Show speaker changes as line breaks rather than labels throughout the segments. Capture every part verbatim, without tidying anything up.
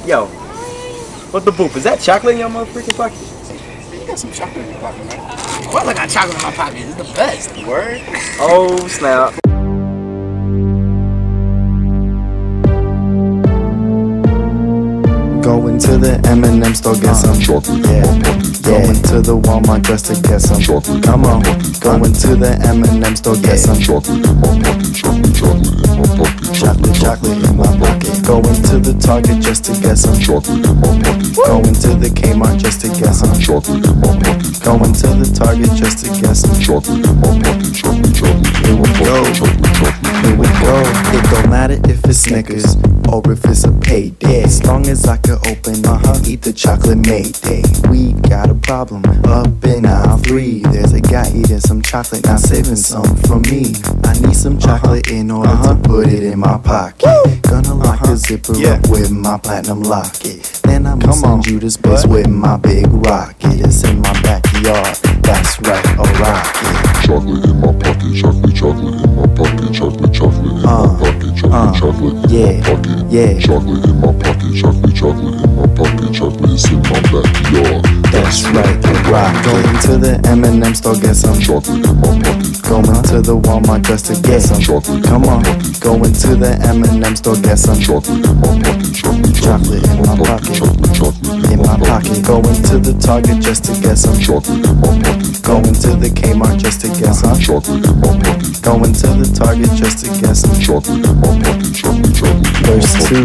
Yo, what the boop? Is that chocolate in your motherfucking pocket?
You got some chocolate in your pocket, man. Of course I got chocolate in my pocket. It's the best. Word.
Oh, snap.
Going to the M and M store, get some chocolate. Yeah, yeah. Going to the Walmart just to get some chocolate. Come on. Going to the M and M store, get some chocolate. Chocolate, chocolate in my pocket. Going to the Target just to get some chocolate. Going to the K-Mart just to get some chocolate. Going to the Target just to get some chocolate. Here we go. Here we go. It don't matter if it's Snickers or if it's a payday. As long as I can open uh-huh, eat the chocolate Mayday. We got a problem up in aisle three. There's a guy eating some chocolate, not saving some for me. I need some chocolate uh-huh, in order uh-huh, to put it in my pocket. Woo! Gonna lock uh-huh, the zipper yeah, up with my platinum locket. Then I'm gonna send you to space what? With my big rocket. It's in my backyard, that's right, alright.
Chocolate in my pocket, chocolate, chocolate in my pocket, chocolate, chocolate in
uh,
my pocket, chocolate,
uh,
chocolate
yeah,
in my pocket,
yeah.
Chocolate in my pocket, chocolate, chocolate in my pocket, chocolate is in my backyard.
That's right, alright. Going to the M and M store, get some
chocolate in my pocket.
Going to the Walmart just to get some
chocolate.
Come on. Going to the M and M store, get some
chocolate in my pocket, chocolate,
chocolate in my pocket,
chocolate, chocolate
in my pocket. Going to the Target just to get some
chocolate in my pocket.
Going to the K-Mart just to get some
chocolate in my pocket.
Going to the Target just to get some
chocolate in my pocket, chocolate, chocolate.
Verse two,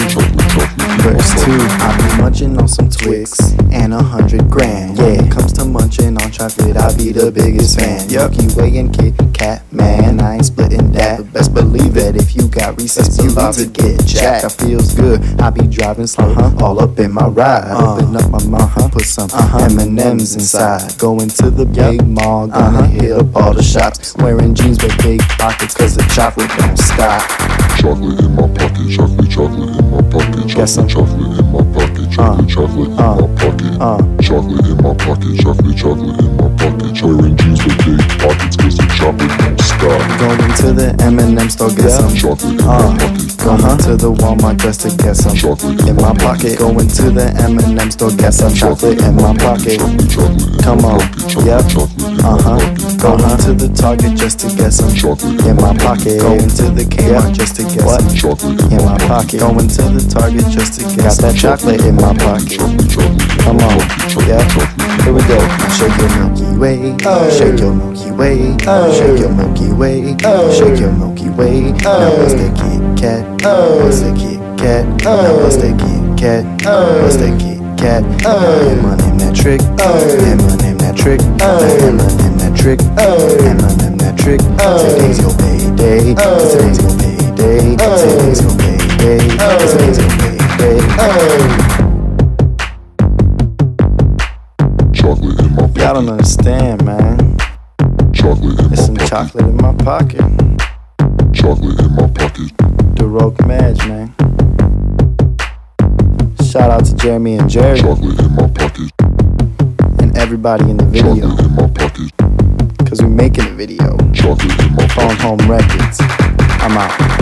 verse two. I be munching on some Twix and a hundred grand. Yeah, when it comes to munching on chocolate, I be the biggest fan. Milky Way and Kit Kat, man, I ain't splitting that. But best believe that if you got Reese's, you about to get jacked. I feels good. I be driving slow, uh-huh, all up in my ride. Uh, Open up my mouth, uh-huh, put some uh-huh, M and M's inside. Going to the big yep, mall, gonna uh-huh, hit up all the shops. Wearing jeans with big pockets, cause the chocolate don't stop.
Chocolate in my pocket, chocolate, chocolate in my pocket, chocolate, chocolate in my pocket, chocolate,
uh,
chocolate in
uh,
my pocket,
uh,
chocolate in my pocket, chocolate, chocolate in my pocket, wearing jeans with big pockets, cause the chocolate don't stop.
Going to the M and M store, get some
chocolate in
uh,
my pocket.
Going uh-huh, to the Walmart just to get some
chocolate
in my pocket. Going to the M and M store, get some chocolate in my pocket. Come on, yep, uh-huh. Going to the Target just to get some in my pocket. Going to the K-Mart just to get some in my pocket. Going to the Target just to get that chocolate in my pocket. Come on, yeah, here we go. Shake your Milky Way, shake your Milky Way, shake your Milky Way, shake your Milky Way. Now bust that Kit Kat, bust that Kit Kat, now bust that Kit Kat, bust that Kit Kat. Emma name that trick, Emma name that trick, Emma name that trick, Emma name that trick. Today's your payday, today's your payday, today's your payday, today's your payday.
Chocolate in my pocket.
Y'all don't understand, man.
Chocolate in
There's some
my pocket.
chocolate in my pocket.
Chocolate in my pocket.
Deroke Madge, man. Shout out to Jeremy and Jerry.
Chocolate in my pocket.
And everybody in the video.
Chocolate in my pocket.
Cause we making a video.
Chocolate in my pocket.
Phone Home Records. I'm out.